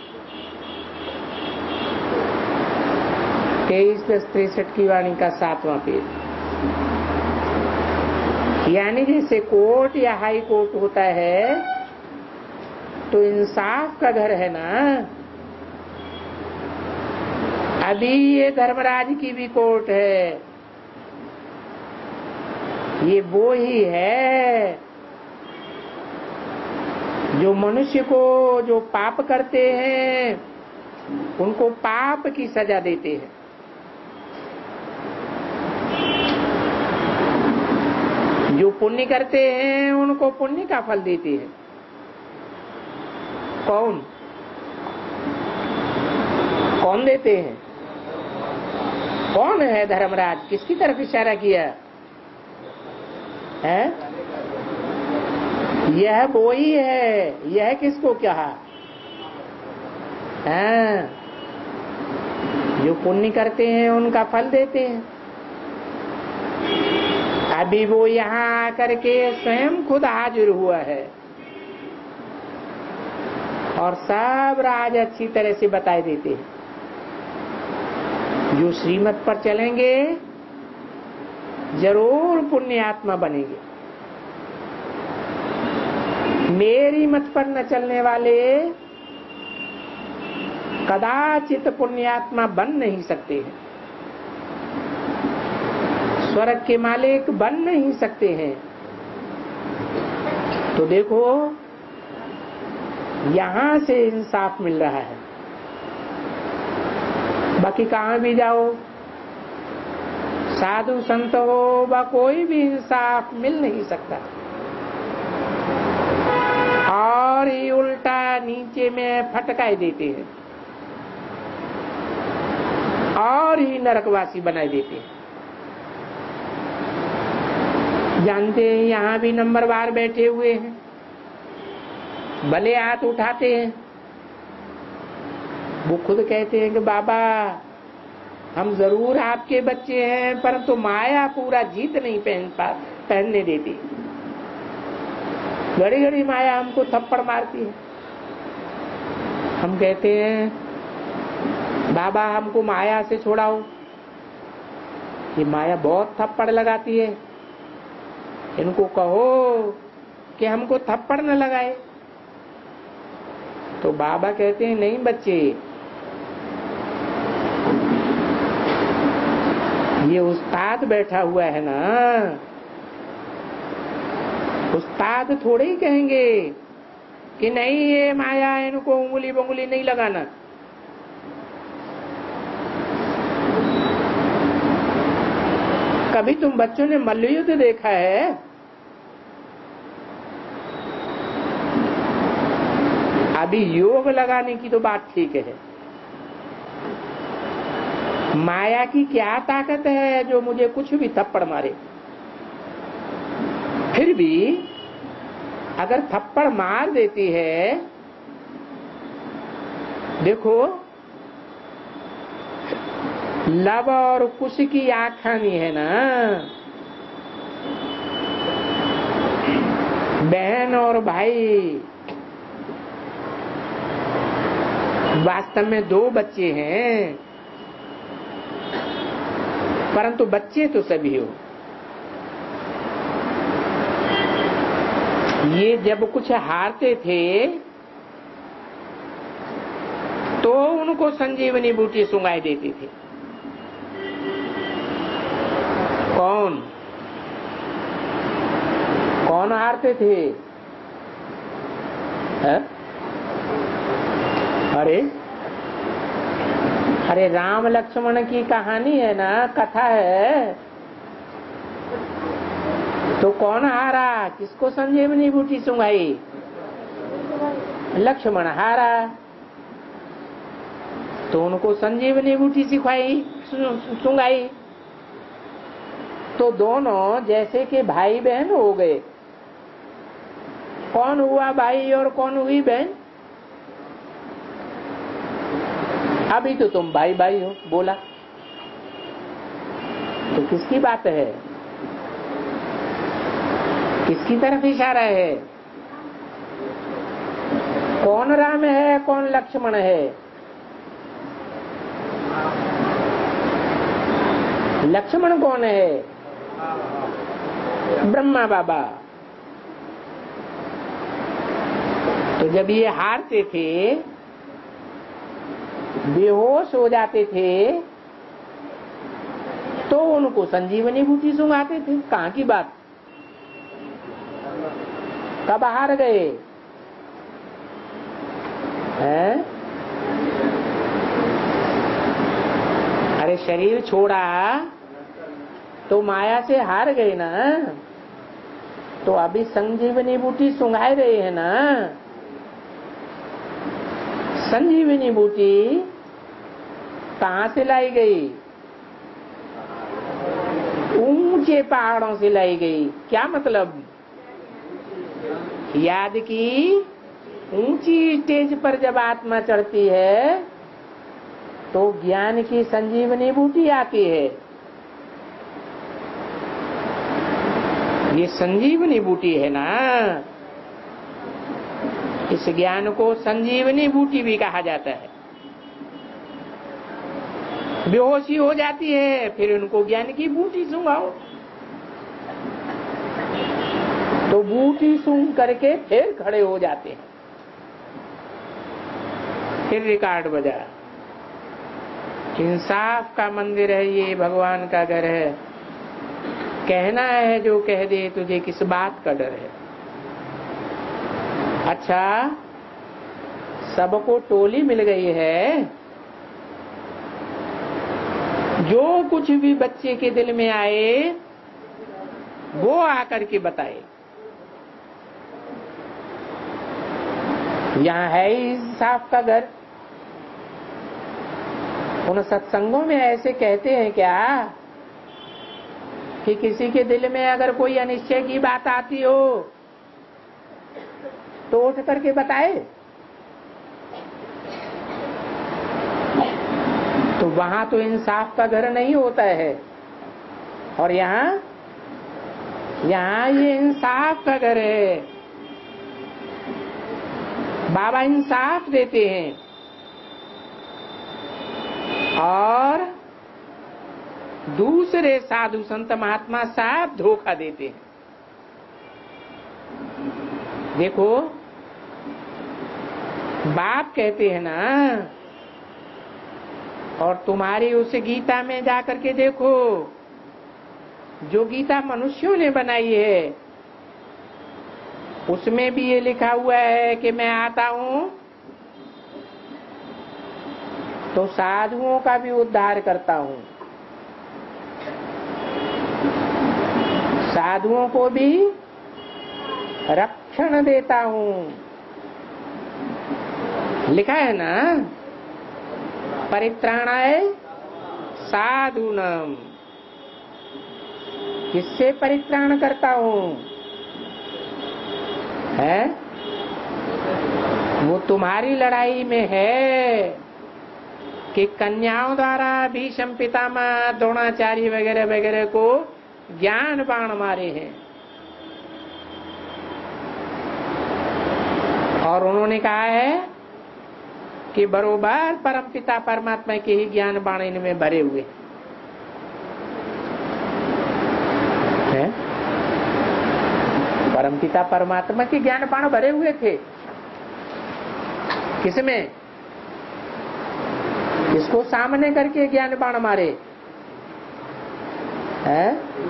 23+63 की वाणी का 7वां पेज। यानी जैसे कोर्ट या हाई कोर्ट होता है, तो इंसाफ का घर है ना। अभी ये धर्मराज की भी कोर्ट है, ये वो ही है जो मनुष्य को जो पाप करते हैं उनको पाप की सजा देते हैं, जो पुण्य करते हैं उनको पुण्य का फल देते हैं। कौन कौन देते हैं? कौन है धर्मराज? किसकी तरफ इशारा किया है? यह वो ही है। यह किसको कहा? जो पुण्य करते हैं उनका फल देते हैं। अभी वो यहाँ आकर के स्वयं खुद हाजिर हुआ है और सब राज अच्छी तरह से बताए देते हैं। जो श्रीमत पर चलेंगे जरूर पुण्य आत्मा बनेंगे। मेरी मत पर न चलने वाले कदाचित पुण्यात्मा बन नहीं सकते हैं, स्वर्ग के मालिक बन नहीं सकते हैं। तो देखो, यहां से इंसाफ मिल रहा है, बाकी कहां भी जाओ, साधु संत हो व कोई भी इंसाफ मिल नहीं सकता। और ये उल्टा नीचे में फटकाए देते हैं और ही नरकवासी बनाए देते हैं। जानते हैं यहाँ भी नंबरवार बैठे हुए हैं, भले हाथ उठाते हैं। वो खुद कहते हैं कि बाबा हम जरूर आपके बच्चे हैं, परंतु माया पूरा जीत नहीं पहनने देती। घड़ी घड़ी माया हमको थप्पड़ मारती है। हम कहते हैं बाबा हमको माया से छुड़ाओ। ये माया बहुत थप्पड़ लगाती है। इनको कहो कि हमको थप्पड़ न लगाए। तो बाबा कहते हैं नहीं बच्चे, ये उस्ताद बैठा हुआ है ना, उस्ताद थोड़े ही कहेंगे कि नहीं ये माया, इनको उंगली बंगुली नहीं लगाना। कभी तुम बच्चों ने मल्लयुद्ध देखा है? अभी योग लगाने की तो बात ठीक है, माया की क्या ताकत है जो मुझे कुछ भी थप्पड़ मारे। फिर भी अगर थप्पड़ मार देती है, देखो लव और कुश की आखानी है ना, बहन और भाई वास्तव में दो बच्चे हैं, परंतु बच्चे तो सभी हो। ये जब कुछ हारते थे तो उनको संजीवनी बूटी सुंगाई देती थी। कौन कौन हारते थे? है? अरे राम लक्ष्मण की कहानी है ना, कथा है। तो कौन हारा? किसको संजीवनी बूटी सुंगाई? लक्ष्मण हारा, तो उनको संजीवनी बूटी सिखाई, सुंगाई। तो दोनों जैसे कि भाई बहन हो गए। कौन हुआ भाई और कौन हुई बहन? अभी तो तुम भाई भाई हो बोला, तो किसकी बात है? किसकी तरफ इशारा है? कौन राम है, कौन लक्ष्मण है? लक्ष्मण कौन है? ब्रह्मा बाबा। तो जब ये हारते थे, बेहोश हो जाते थे, तो उनको संजीवनी बूटी सुंघाते थे। कहाँ की बात? कब हार गए हैं? अरे शरीर छोड़ा तो माया से हार गए ना, तो अभी संजीवनी बूटी सुंघाए रहे हैं ना। संजीवनी बूटी कहाँ से लाई गई? ऊंचे पहाड़ों से लाई गई। क्या मतलब? याद की ऊंची स्टेज पर जब आत्मा चढ़ती है तो ज्ञान की संजीवनी बूटी आती है। ये संजीवनी बूटी है ना, इस ज्ञान को संजीवनी बूटी भी कहा जाता है। बेहोशी हो जाती है, फिर उनको ज्ञान की बूटी सुंघाओ, तो बूटी सूंघ करके फिर खड़े हो जाते हैं। फिर रिकॉर्ड बजा। इंसाफ का मंदिर है ये, भगवान का घर है। कहना है जो कह दे, तुझे किस बात का डर है? अच्छा, सबको टोली मिल गई है, जो कुछ भी बच्चे के दिल में आए वो आकर के बताए। यहाँ है ही इंसाफ का घर। उन सत्संगों में ऐसे कहते हैं क्या कि किसी के दिल में अगर कोई अनिश्चय की बात आती हो तो उठ करके बताए? तो तो वहां तो इंसाफ का घर नहीं होता है, और यहाँ ये इंसाफ का घर है। बाबा इंसाफ देते हैं और दूसरे साधु संत महात्मा साहब धोखा देते हैं। देखो, बाप कहते हैं ना, और तुम्हारी उस गीता में जाकर के देखो, जो गीता मनुष्यों ने बनाई है उसमें भी ये लिखा हुआ है कि मैं आता हूं तो साधुओं का भी उद्धार करता हूं, साधुओं को भी रक्षण देता हूं। लिखा है ना, परित्राणाय साधूनाम। किससे परित्राण करता हूं? है वो तुम्हारी लड़ाई में है कि कन्याओं द्वारा भीष्म पितामह द्रोणाचार्य वगैरह वगैरह को ज्ञान बाण मारे हैं, और उन्होंने कहा है कि बरोबर परम पिता परमात्मा के ही ज्ञान बाण इनमें भरे हुए हैं। परम पिता परमात्मा के ज्ञान बाण भरे हुए थे। किसमें? किसको सामने करके ज्ञान बाण मारे है?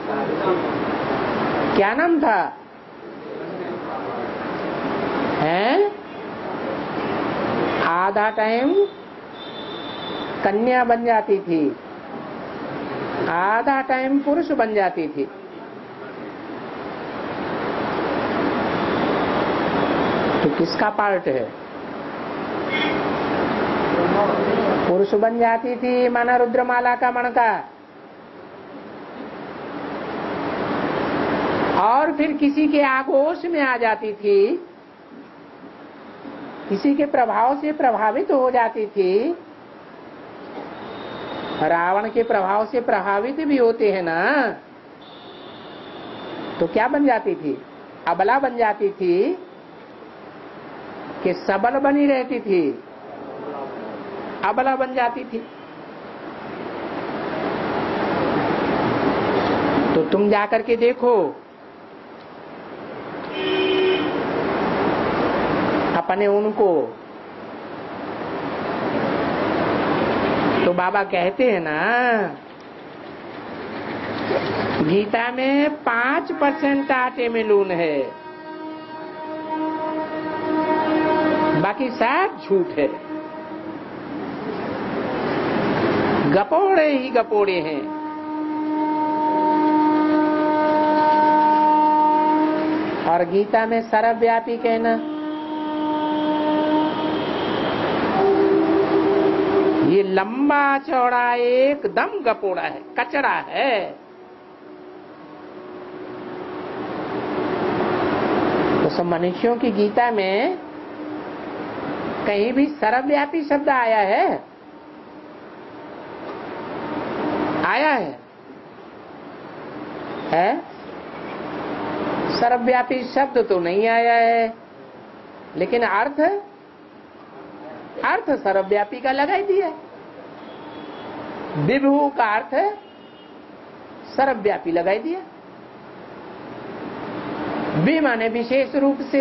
क्या नाम था? है? आधा टाइम कन्या बन जाती थी, आधा टाइम पुरुष बन जाती थी। तो किसका पार्ट है? पुरुष बन जाती थी माना रुद्रमाला का मणका, और फिर किसी के आगोश में आ जाती थी, किसी के प्रभाव से प्रभावित हो जाती थी। रावण के प्रभाव से प्रभावित भी होते हैं ना, तो क्या बन जाती थी? अबला बन जाती थी कि सबल बनी रहती थी? अबला बन जाती थी। तो तुम जाकर के देखो, अपने उनको, तो बाबा कहते हैं ना, गीता में 5% आटे में लून है, बाकी सब झूठ है, गपोड़े ही गपोड़े हैं। और गीता में सर्वव्यापी कहना, ये लंबा चौड़ा एकदम गपोड़ा है, कचरा है। तो सब मनुष्यों की गीता में कहीं भी सर्वव्यापी शब्द आया है? आया है? सर्वव्यापी शब्द तो नहीं आया है, लेकिन अर्थ सर्वव्यापी का लगा ही दिया। विभू का अर्थ सर्वव्यापी लगाई दिया। वि माने विशेष रूप से,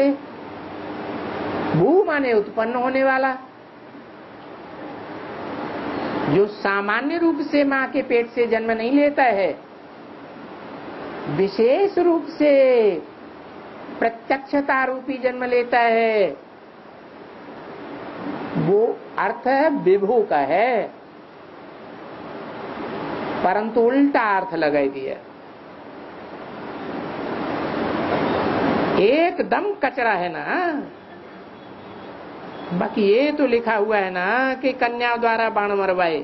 भू माने उत्पन्न होने वाला, जो सामान्य रूप से मां के पेट से जन्म नहीं लेता है, विशेष रूप से प्रत्यक्षता रूपी जन्म लेता है, वो अर्थ विभू का है, परंतु उल्टा अर्थ लगाई दिया। एकदम कचरा है ना। बाकी ये तो लिखा हुआ है ना कि कन्या द्वारा बाण मरवाए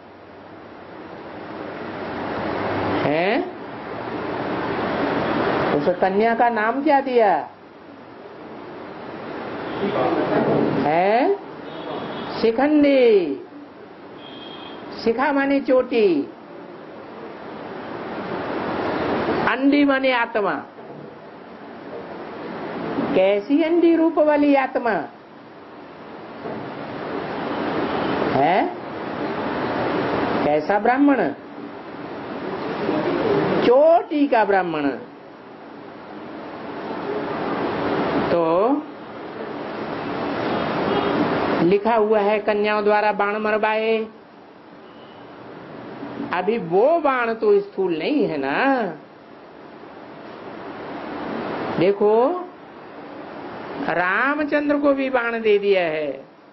हैं। उस कन्या का नाम क्या दिया है? शिखंडी। शिखा माने चोटी, अंडी माने आत्मा। कैसी अंडी रूप वाली आत्मा है? कैसा ब्राह्मण? चोटी का ब्राह्मण। तो लिखा हुआ है कन्याओं द्वारा बाण मरवाए। अभी वो बाण तो स्थूल नहीं है ना। देखो रामचंद्र को भी बाण दे दिया है।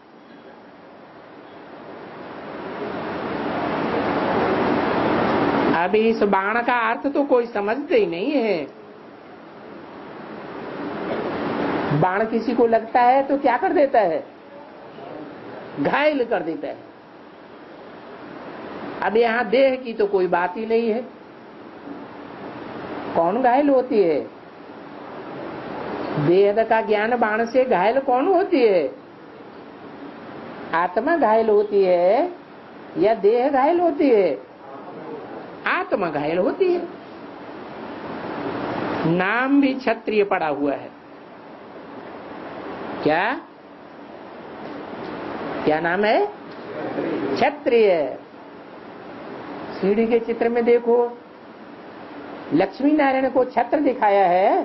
अभी इस बाण का अर्थ तो कोई समझते ही नहीं है। बाण किसी को लगता है तो क्या कर देता है? घायल कर देता है। अब यहाँ देह की तो कोई बात ही नहीं है। कौन घायल होती है? देह का ज्ञान बाण से घायल कौन होती है? आत्मा घायल होती है या देह घायल होती है? आत्मा घायल होती है। नाम भी क्षत्रिय पड़ा हुआ है। क्या क्या नाम है? क्षत्रिय। सीढ़ी के चित्र में देखो, लक्ष्मी नारायण को छत्र दिखाया है?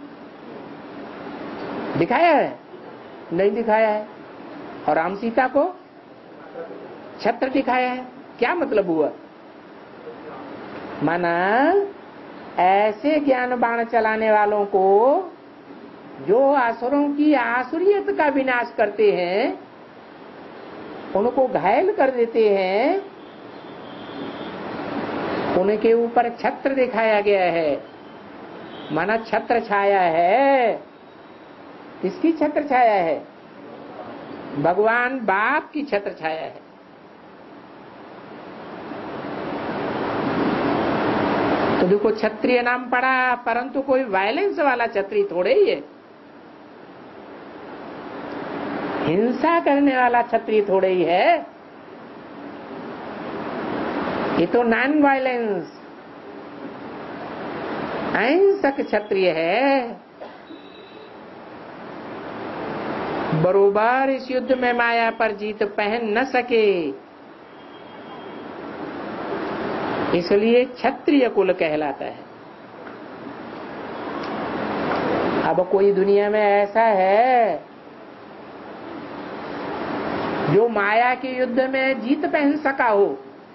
दिखाया है? नहीं दिखाया है। और राम सीता को छत्र दिखाया है। क्या मतलब हुआ? माना ऐसे ज्ञान बाण चलाने वालों को, जो असुरों की आसुरियत का विनाश करते हैं, उनको घायल कर देते हैं, उनके ऊपर छत्र दिखाया गया है। माना छत्र छाया है। किसकी छत्र छाया है? भगवान बाप की छत्र छाया है। तो देखो क्षत्रिय नाम पड़ा, परंतु कोई वायलेंस वाला क्षत्रिय थोड़े ही है। हिंसा करने वाला क्षत्रिय थोड़े ही है। ये तो नॉन वायलेंस अहिंसक क्षत्रिय है। बरोबर इस युद्ध में माया पर जीत पहन न सके, इसलिए क्षत्रिय कुल कहलाता है। अब कोई दुनिया में ऐसा है जो माया के युद्ध में जीत पहन सका हो?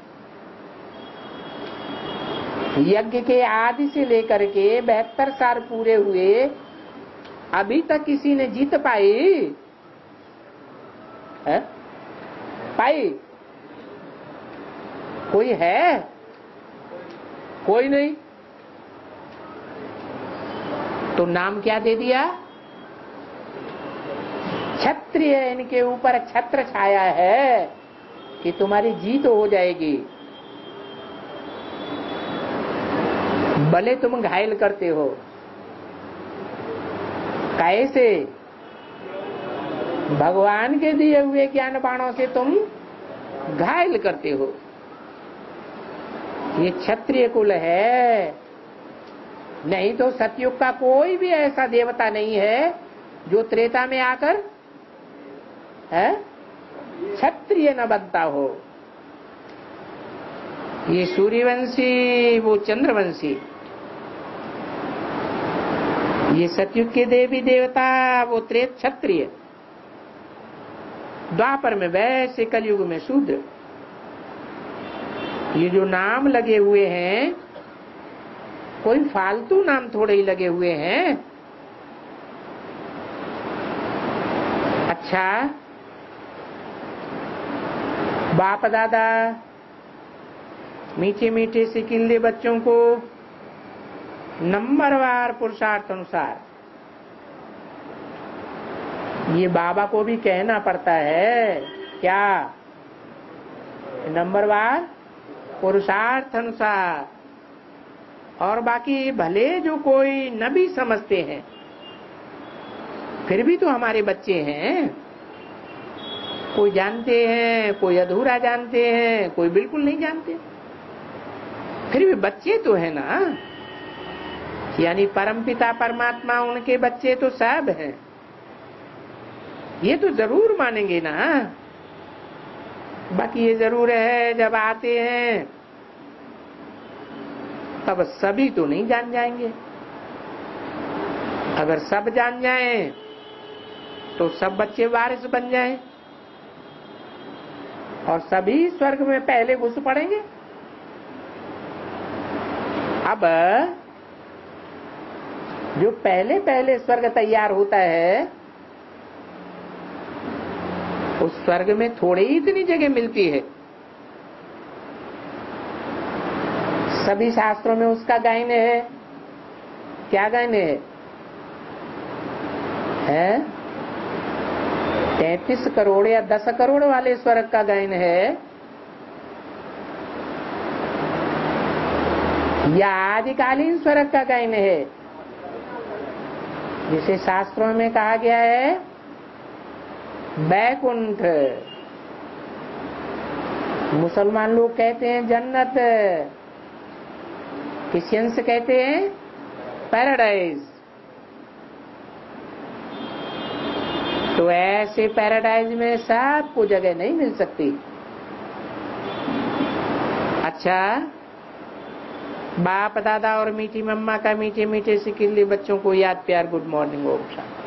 यज्ञ के आदि से लेकर के 72 साल पूरे हुए, अभी तक किसी ने जीत पाई है? पाई? कोई है? कोई नहीं। तो नाम क्या दे दिया? क्षत्रिय। इनके ऊपर छत्र छाया है कि तुम्हारी जीत हो जाएगी, भले तुम घायल करते हो। कैसे? भगवान के दिए हुए ज्ञान बाणों से तुम घायल करते हो। ये क्षत्रिय कुल है। नहीं तो सतयुग का कोई भी ऐसा देवता नहीं है जो त्रेता में आकर है क्षत्रिय न बनता हो। ये सूर्यवंशी, वो चंद्रवंशी, ये सतयुग के देवी देवता, वो त्रेत क्षत्रिय, द्वापर में वैश्य, कलयुग में शूद्र। ये जो नाम लगे हुए हैं, कोई फालतू नाम थोड़े ही लगे हुए हैं। अच्छा, बाप दादा मीठे मीठे सिकिल्ले बच्चों को नंबरवार पुरुषार्थ अनुसार, ये बाबा को भी कहना पड़ता है क्या? नंबरवार पुरुषार्थ अनुसार। और बाकी भले जो कोई न भी समझते हैं, फिर भी तो हमारे बच्चे हैं। कोई जानते हैं, कोई अधूरा जानते हैं, कोई बिल्कुल नहीं जानते। फिर भी बच्चे तो है ना, यानी परमपिता परमात्मा उनके बच्चे तो सब हैं, ये तो जरूर मानेंगे ना। बाकी ये जरूर है जब आते हैं तब सभी तो नहीं जान जाएंगे। अगर सब जान जाएं तो सब बच्चे वारिस बन जाएं और सभी स्वर्ग में पहले घुस पड़ेंगे। अब जो पहले पहले स्वर्ग तैयार होता है उस स्वर्ग में थोड़ी ही इतनी जगह मिलती है। सभी शास्त्रों में उसका गायन है। क्या गायन है? 33 करोड़ या 10 करोड़ वाले स्वर्ग का गायन है या आदिकालीन स्वर्ग का गायन है, जिसे शास्त्रों में कहा गया है बैकुंठ। मुसलमान लोग कहते हैं जन्नत, क्रिश्चियंस कहते हैं पैराडाइज। तो ऐसे पैराडाइज में सबको जगह नहीं मिल सकती। अच्छा, बाप दादा और मीठी मम्मा का मीठे मीठे से किल्ली बच्चों को याद प्यार गुड मॉर्निंग ओम शांति।